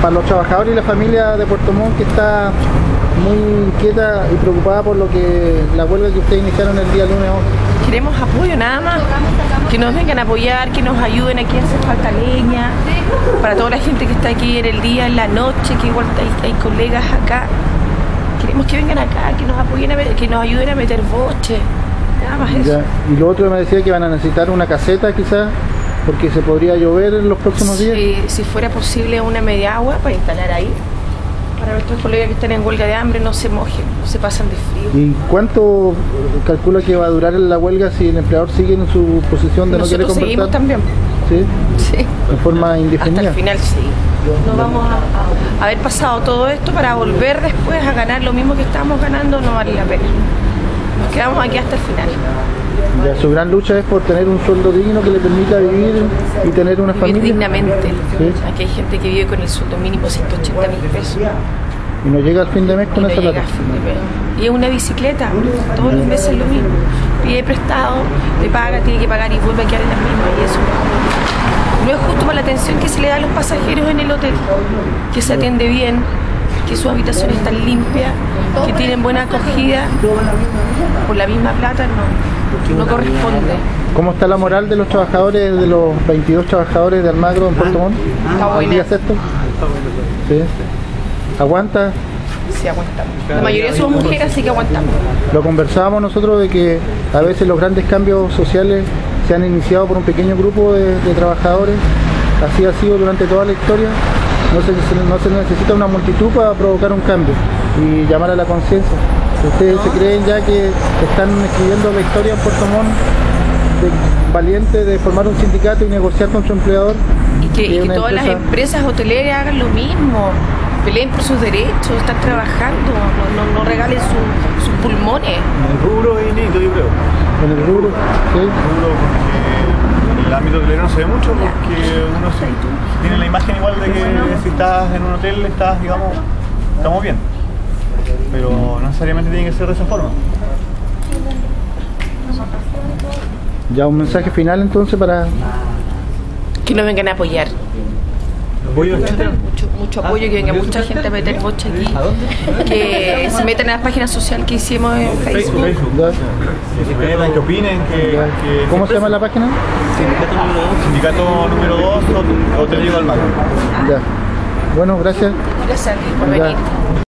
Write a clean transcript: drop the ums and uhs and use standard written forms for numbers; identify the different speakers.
Speaker 1: para los trabajadores y la familia de Puerto Montt, que está muy inquieta y preocupada por la huelga que ustedes iniciaron el día lunes 11.
Speaker 2: Queremos apoyo nada más, que nos vengan a apoyar, que nos ayuden. Aquí hace falta leña para toda la gente que está aquí en el día, en la noche, que igual hay colegas acá. Queremos que vengan acá, que nos apoyen, que nos ayuden a meter boche, nada más eso.
Speaker 1: Ya. Y lo otro me decía que van a necesitar una caseta quizás, porque se podría llover en los próximos días.
Speaker 2: Si fuera posible una media agua para instalar ahí, para nuestros colegas que están en huelga de hambre no se mojen, no se pasan de frío.
Speaker 1: ¿Y cuánto calcula que va a durar la huelga si el empleador sigue en su posición de no quiere conversar?
Speaker 2: Seguimos también.
Speaker 1: ¿Sí?
Speaker 2: Sí.
Speaker 1: ¿En forma indefinida?
Speaker 2: Hasta el final, sí. No vamos a haber pasado todo esto para volver después a ganar lo mismo que estábamos ganando, no vale la pena. Nos quedamos aquí hasta el final.
Speaker 1: Ya, su gran lucha es por tener un sueldo digno que le permita vivir y tener una familia.
Speaker 2: Vivir dignamente.
Speaker 1: ¿Sí?
Speaker 2: Aquí hay gente que vive con el sueldo mínimo 180.000 pesos.
Speaker 1: Y no llega al fin de mes con esa plata.
Speaker 2: Y es una bicicleta, todos los meses lo mismo. Pide prestado, le paga, tiene que pagar y vuelve a quedar en las mismas. Y eso no es justo para la atención que se le da a los pasajeros en el hotel, que se atiende bien, que sus habitaciones están limpias, que tienen buena acogida. Por la misma plata no corresponde.
Speaker 1: ¿Cómo está la moral de los trabajadores, de los 22 trabajadores de Almagro en Puerto Montt?
Speaker 2: Está buena.
Speaker 1: ¿Día sexto? ¿Sí? ¿Aguanta?
Speaker 2: Sí, aguantamos. La mayoría somos mujeres, así que aguantamos.
Speaker 1: Lo conversábamos nosotros de que a veces los grandes cambios sociales se han iniciado por un pequeño grupo de trabajadores. Así ha sido durante toda la historia. No se necesita una multitud para provocar un cambio y llamar a la conciencia. ¿Ustedes se creen ya que están escribiendo la historia en Puerto Montt valiente de formar un sindicato y negociar con su empleador?
Speaker 2: Y que todas las empresas hoteleras hagan lo mismo, peleen por sus derechos, están trabajando, no regalen sus pulmones.
Speaker 3: En el rubro es inédito, yo creo.
Speaker 1: En el rubro, sí.
Speaker 3: En el rubro, porque en el ámbito hotelero no se ve mucho, porque uno tiene la imagen igual de que si estás en un hotel estás, digamos, estamos bien. Pero no necesariamente tiene que ser de esa forma.
Speaker 1: Ya, un mensaje final entonces para...
Speaker 2: Que nos vengan a apoyar.
Speaker 3: ¿Apoyo de gente?
Speaker 2: Mucho apoyo, que venga mucha gente a meter bocha aquí. Que se metan a las páginas sociales que hicimos en Facebook.
Speaker 3: Que se metan, que opinen,
Speaker 1: ¿Cómo se llama la página?
Speaker 3: Sindicato número 2, Hotelero Almagro.
Speaker 1: Ya. Bueno, gracias.
Speaker 2: Gracias por venir.